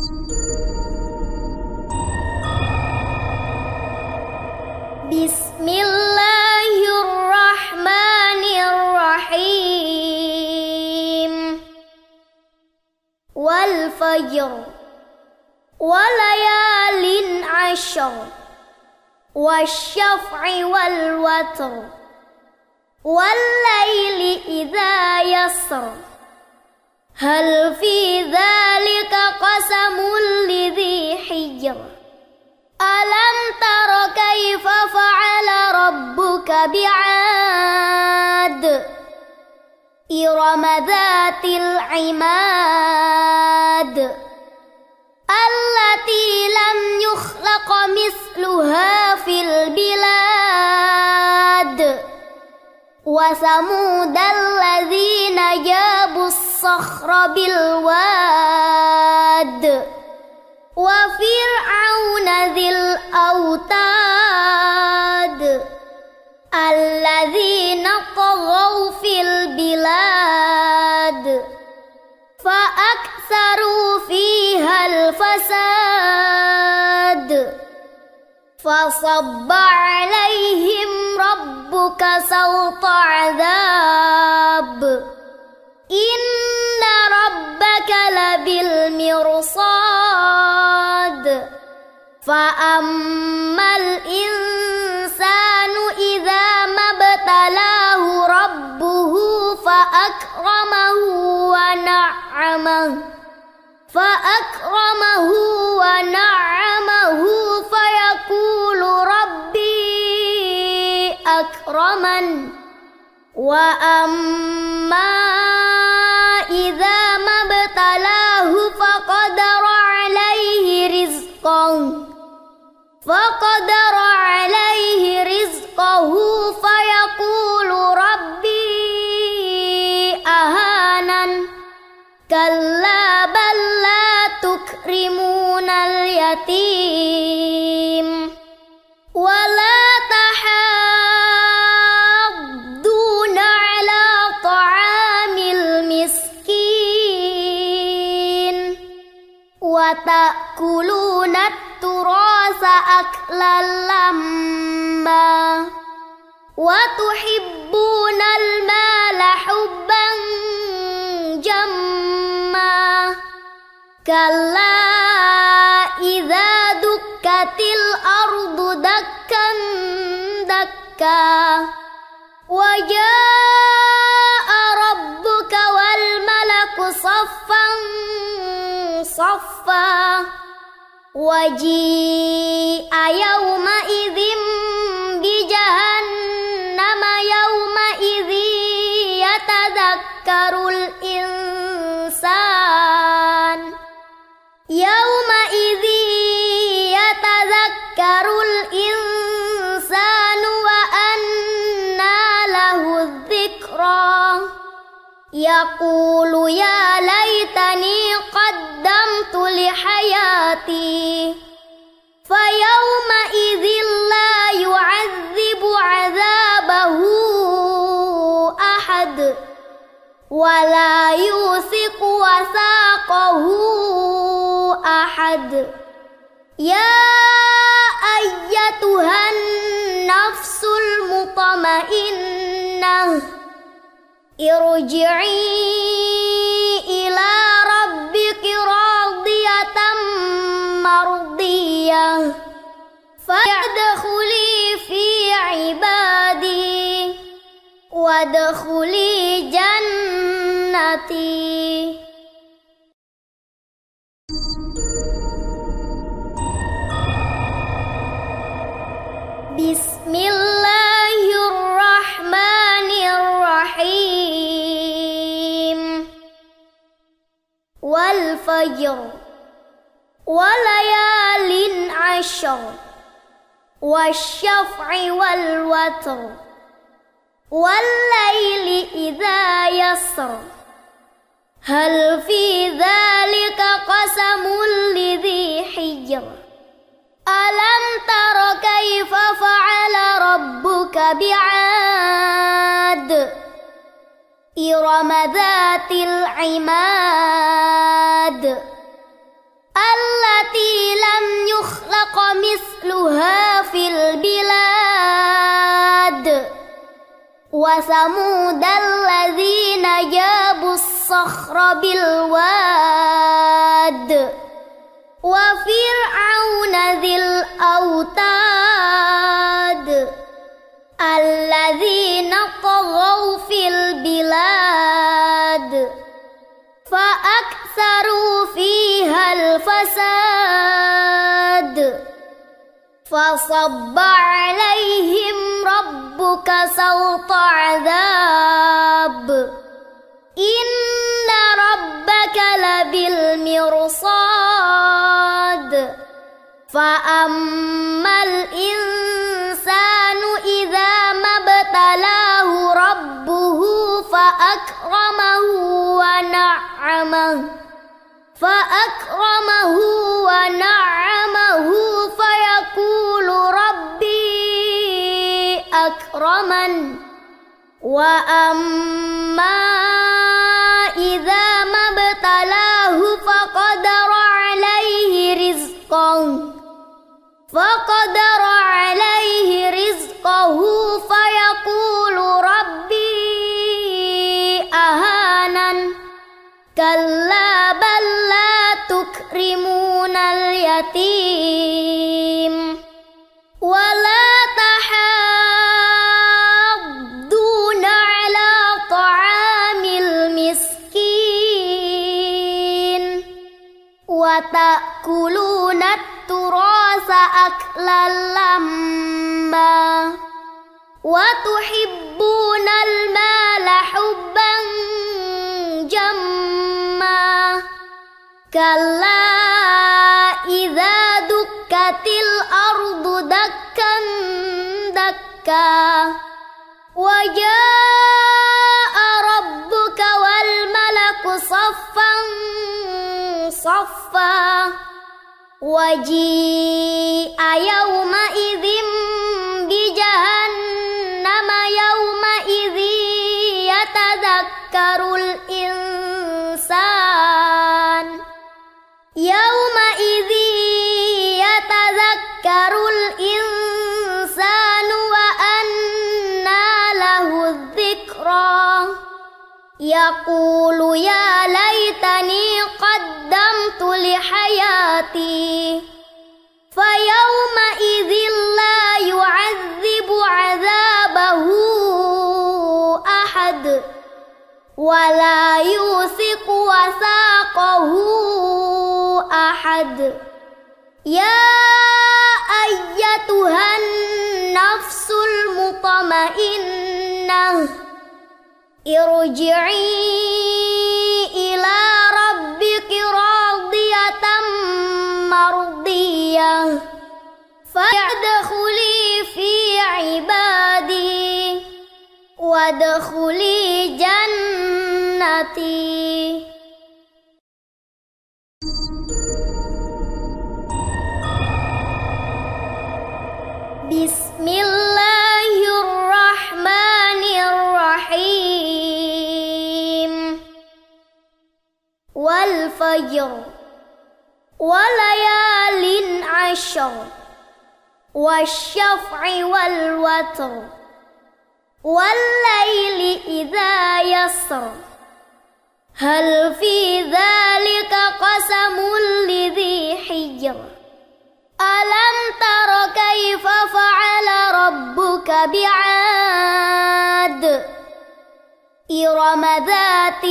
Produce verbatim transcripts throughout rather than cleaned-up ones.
Bismillahirrahmanirrahim. Wal fajr walayalin ashr wasyaf'i wal watr wal laili idza yasr hal fi dzalika qasamul lidhi hijr alam tara kaifa fa'ala rabbuka bi'ad irama dzatil imad allati lam yukhlaq misluha fil bilad wa samudal ladzina jabus sakhra bil wad wa fir'auna dzil autad alladzina taghaw fil bilad fa aktsaru fiha al fasad fasabba 'alaihim rabbuka sawta 'adzab inna rabbaka labil mirsad fa ammal insanu idza mabtalahu rabbuhu fa akramahu wa na'amahu fa akramahu wa na'amahu fa yaqulu rabbi akraman wa amma idza mabtalahu faqadara 'alaihi rizqahu faqadara 'alaihi rizqahu fayaqulu rabbi ahanan kalla bal la tukrimunal yatim wa la tahadduna 'ala ta'amil miskin wa ta'kuluna turasa aklan lamma wa tuhibbunal mala hubban jamma kalla idza dukkatil ardu dakkan dakka wa jaa'a rabbuka wal malaku saffan saffa waji'a yawma idzin bi jahannama yawma idzi yatadhakkarul insan yawma idzi yatadhakkarul insanu wa anna lahu dzikra yaqulu ya laitani qaddamtu li hayati fayawma idzin la yu'adzibu 'adzabahu ahad wa la yusiqu wasaqahu ahad ya ayyatuhan nafsul mutmainnah irji'i ila rabbiki radiyatan mardiyah fadkhuli fi ibadi wadkhuli jannati. Bismillahirrahmanirrahim. Wal fajr walayalin ashr wasyaf'i wal watr wal laili idza yasr hal fi dzalika qasamul lidhi hijr alam tara kaifa fa'ala rabbuka bi'ad irama dzatil imad al يخلق مثلها في البلاد وثمود الذين جابوا الصخر بالواد وفرعون ذي الأوتاد الذين طغوا في البلاد فأكثروا فيها الفساد فصب عليهم ربك سوط عذاب إن ربك لبالمرصاد فأما الإنسان إذا ما ابتلاه ربه فأكرمه ونعمه فأكرمه ونعمه فيقول ربي أكرمن وأما إذا ما ابتلاه فقدر عليه رزقه فقدر عليه رزقه فيقول ربي أهانن كلا بل لا تكرمون اليتيم ولا تحاضون على طعام المسكين وتأكلون التراث أكلا لما وتحبون المال حبا جما كلا إذا دكت الأرض دكا دكا وجاء ربك والملك صفا صفا وجيء يومئذ بجهنم يومئذ يتذكر الإنسان يومئذ يتذكر الإنسان وأنى له الذكرى يقول يا ليتني قدمت لحياتي فيومئذ لا يعذب عذابه أحد ولا يوثق وثاقه أحد يا أيتها النفس المطمئنة ارجعي إلى ربك راضية مرضية فادخلي في عبادي وادخلي جنتي. بسم الله الرحمن الرحيم والفجر وليال عشر والشفع والوتر والليل إذا يسر هل في ذلك قسم لذي حجر ألم تر كيف فعل ربك بعاد إرم ذات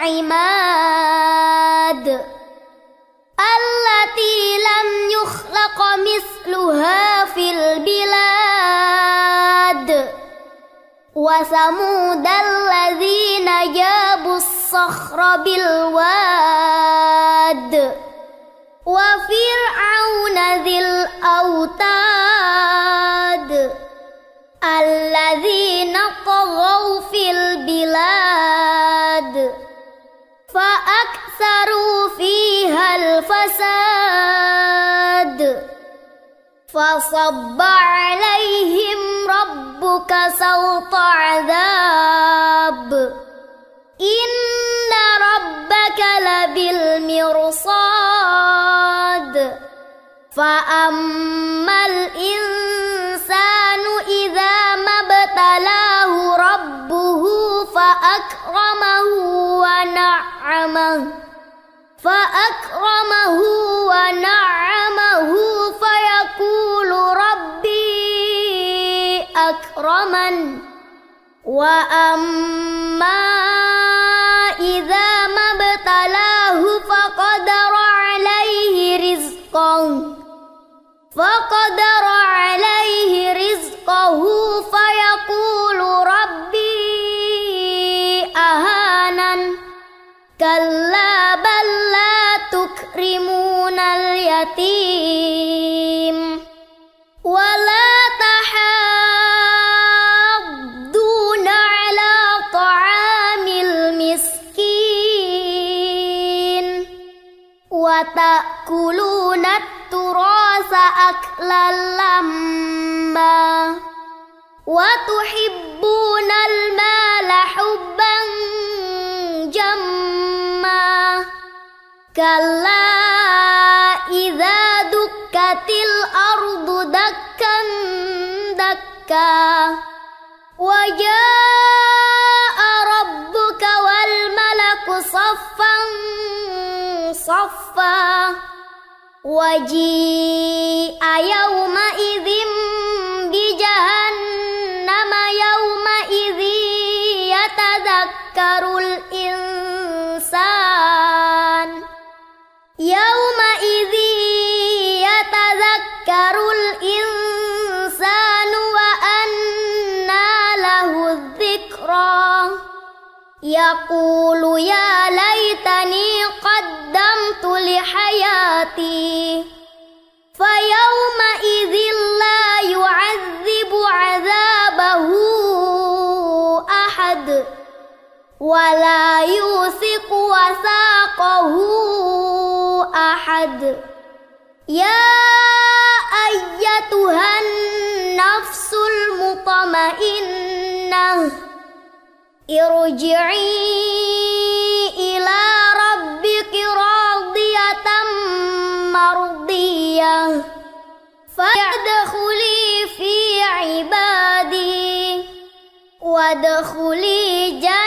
العماد التي لم يخلق مثلها في البلاد وثمود الذين جابوا الصخر بالواد وفرعون ذي الأوتاد الذين طغوا في البلاد فأكثروا فيها الفساد فصب عليهم ربك سوط عذاب إن ربك لبالمرصاد فأما الإنسان إذا ما ابتلاه ربه فأكرمه ونعمه فأكرمه ونعمه فيقول ربي أكرمن وأما إذا ما ابتلاه فقدر عليه رزقه فقدر عليه رزقه فيقول ربي أهانن كلا بل لا تكرمون اليتيم ولا تحاضون على طعام المسكين وتأكلون التراث أكلا لما وتحبون المال حبا جما كلا إذا دكت الأرض دكا دكا وجاء ربك والملك صفا صفا وجيء يومئذ بجهنم يومئذ يتذكر الإنسان يومئذ يتذكر الإنسان وأنى له الذكرى يقول يا ليتني قدمت لحياتي فيومئذ لا يعذب عذابه أحد ولا يوثق وثاقه أحد يا أيتها النفس المطمئنة ارجعي إلى ربك راضية مرضية فادخلي في عبادي وادخلي جنتي